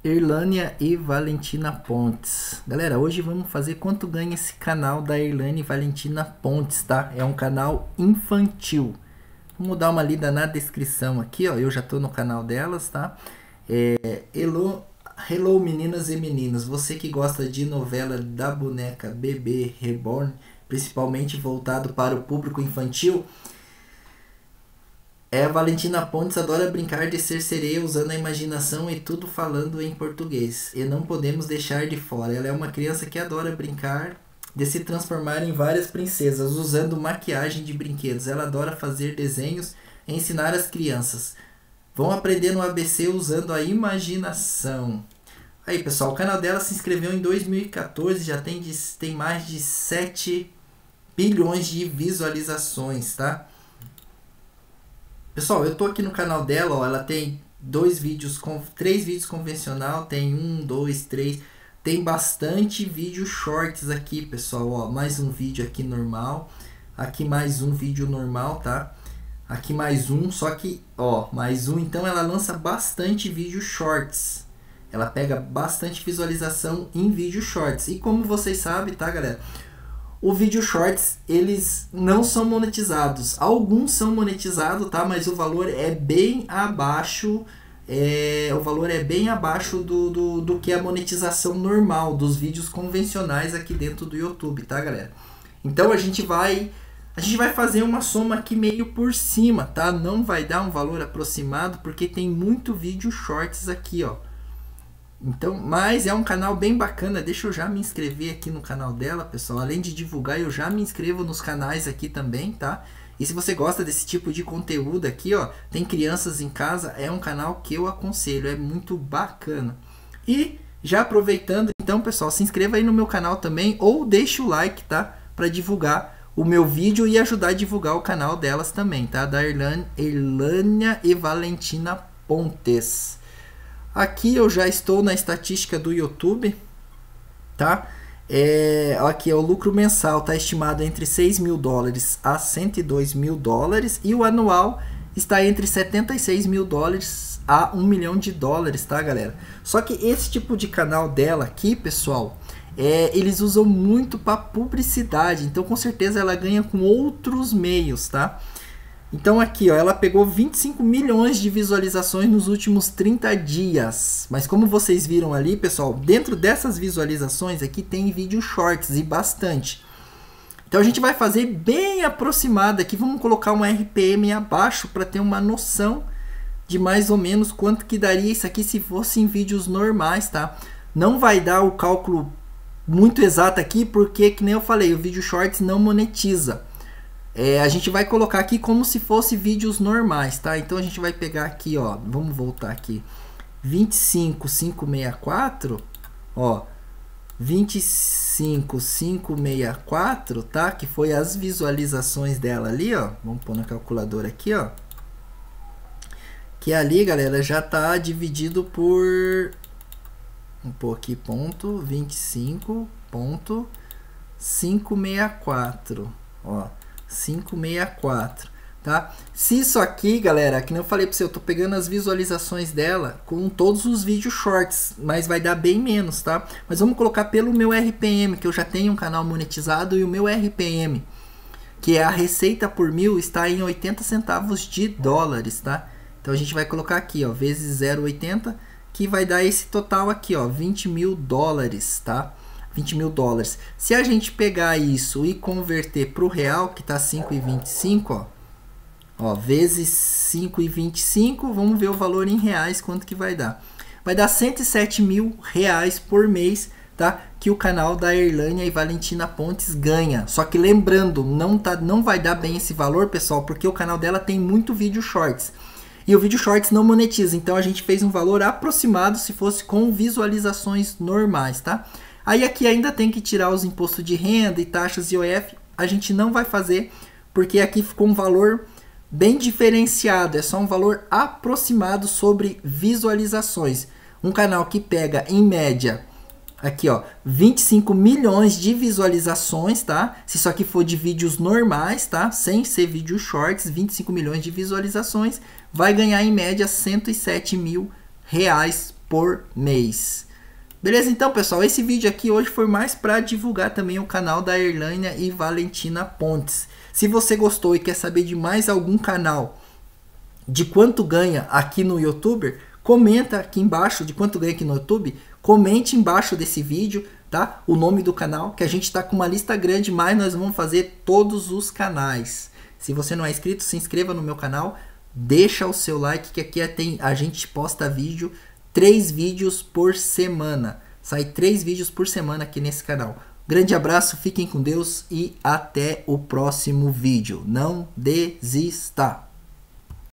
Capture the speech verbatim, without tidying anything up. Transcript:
Irlânia e Valentina Pontes. Galera, hoje vamos fazer quanto ganha esse canal da Irlânia e Valentina Pontes, tá? É um canal infantil. Vamos dar uma lida na descrição aqui, ó. Eu já tô no canal delas, tá? É, hello, hello meninas e meninos. Você que gosta de novela da boneca Bebê Reborn, principalmente voltado para o público infantil, é, a Valentina Pontes adora brincar de ser sereia usando a imaginação e tudo falando em português. E não podemos deixar de fora. Ela é uma criança que adora brincar de se transformar em várias princesas usando maquiagem de brinquedos. Ela adora fazer desenhos e ensinar as crianças. Vão aprender no A B C usando a imaginação. Aí, pessoal, o canal dela se inscreveu em dois mil e quatorze, já tem, de, tem mais de sete bilhões de visualizações, tá? Pessoal, eu tô aqui no canal dela, ó, ela tem dois vídeos, com três vídeos convencional, tem um, dois, três, tem bastante vídeo shorts aqui, pessoal, ó, mais um vídeo aqui normal, aqui mais um vídeo normal, tá? Aqui mais um, só que, ó, mais um, então ela lança bastante vídeo shorts, ela pega bastante visualização em vídeo shorts, e como vocês sabem, tá, galera? O vídeo shorts, eles não são monetizados. Alguns são monetizados, tá? Mas o valor é bem abaixo. É, o valor é bem abaixo do, do, do que a monetização normal dos vídeos convencionais aqui dentro do YouTube, tá, galera? Então a gente vai a gente vai fazer uma soma aqui meio por cima, tá? Não vai dar um valor aproximado porque tem muito vídeo shorts aqui, ó. Então, mas é um canal bem bacana, deixa eu já me inscrever aqui no canal dela, pessoal. Além de divulgar, eu já me inscrevo nos canais aqui também, tá? E se você gosta desse tipo de conteúdo aqui, ó, tem crianças em casa, é um canal que eu aconselho, é muito bacana. E já aproveitando, então, pessoal, se inscreva aí no meu canal também, ou deixe o like, tá? Para divulgar o meu vídeo e ajudar a divulgar o canal delas também, tá? Da Irlânia, Irlânia e Valentina Pontes. Aqui eu já estou na estatística do YouTube, tá? É, aqui é o lucro mensal, tá estimado entre seis mil dólares a cento e dois mil dólares e o anual está entre setenta e seis mil dólares a um milhão de dólares, tá, galera? Só que esse tipo de canal dela aqui, pessoal, é, eles usam muito para publicidade, então com certeza ela ganha com outros meios, tá? Então aqui, ó, ela pegou vinte e cinco milhões de visualizações nos últimos trinta dias. Mas como vocês viram ali, pessoal, dentro dessas visualizações aqui tem vídeo shorts e bastante. Então a gente vai fazer bem aproximado aqui. Vamos colocar uma R P M abaixo para ter uma noção de mais ou menos quanto que daria isso aqui se fosse em vídeos normais, tá? Não vai dar o cálculo muito exato aqui porque, que nem eu falei, o vídeo shorts não monetiza. É, a gente vai colocar aqui como se fosse vídeos normais, tá? Então a gente vai pegar aqui, ó, vamos voltar aqui, vinte e cinco mil quinhentos e sessenta e quatro, ó, vinte e cinco mil quinhentos e sessenta e quatro, tá? Que foi as visualizações dela ali, ó, vamos pôr na calculadora aqui, ó, que ali, galera, já tá dividido por, vamos pôr aqui, ponto vinte e cinco ponto quinhentos e sessenta e quatro, ó, quinhentos e sessenta e quatro, tá? Se isso aqui, galera, que nem eu falei para você, eu tô pegando as visualizações dela com todos os vídeos shorts, mas vai dar bem menos, tá? Mas vamos colocar pelo meu R P M, que eu já tenho um canal monetizado, e o meu R P M, que é a receita por mil, está em oitenta centavos de dólares, tá? Então a gente vai colocar aqui, ó, vezes zero vírgula oitenta, que vai dar esse total aqui, ó, vinte mil dólares, tá? vinte mil dólares. Se a gente pegar isso e converter para o real, que está cinco vírgula vinte e cinco, ó, ó, vezes cinco vírgula vinte e cinco, vamos ver o valor em reais, quanto que vai dar. Vai dar cento e sete mil reais por mês, tá? Que o canal da Irlânia e Valentina Pontes ganha. Só que lembrando, não, tá, não vai dar bem esse valor, pessoal, porque o canal dela tem muito vídeo shorts. E o vídeo shorts não monetiza, então a gente fez um valor aproximado se fosse com visualizações normais, tá? Aí aqui ainda tem que tirar os impostos de renda e taxas I O F. A gente não vai fazer, porque aqui ficou um valor bem diferenciado. É só um valor aproximado sobre visualizações. Um canal que pega, em média, aqui ó, vinte e cinco milhões de visualizações, tá? Se isso aqui for de vídeos normais, tá? Sem ser vídeo shorts, vinte e cinco milhões de visualizações, vai ganhar em média cento e sete mil reais por mês. Beleza? Então, pessoal, esse vídeo aqui hoje foi mais para divulgar também o canal da Erlânia e Valentina Pontes. Se você gostou e quer saber de mais algum canal, de quanto ganha aqui no YouTube, comenta aqui embaixo de quanto ganha aqui no YouTube. Comente embaixo desse vídeo, tá? O nome do canal, que a gente tá com uma lista grande, mas nós vamos fazer todos os canais. Se você não é inscrito, se inscreva no meu canal, deixa o seu like, que aqui tem, a gente posta vídeo, três vídeos por semana. Sai três vídeos por semana aqui nesse canal. Grande abraço, fiquem com Deus e até o próximo vídeo. Não desista!